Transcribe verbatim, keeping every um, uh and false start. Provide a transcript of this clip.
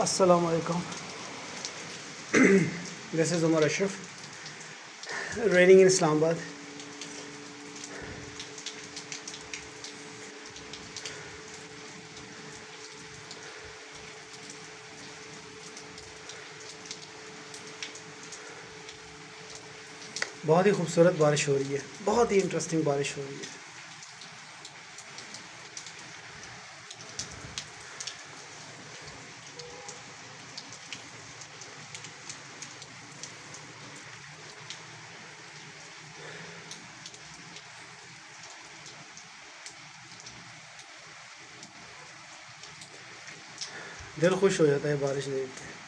अस्सलाम वालेकुम. This is Umar Ashraf. Raining in Islamabad. बहुत ही खूबसूरत बारिश हो रही है, बहुत ही इंटरेस्टिंग बारिश हो रही है. दिल खुश हो जाता है बारिश देख के.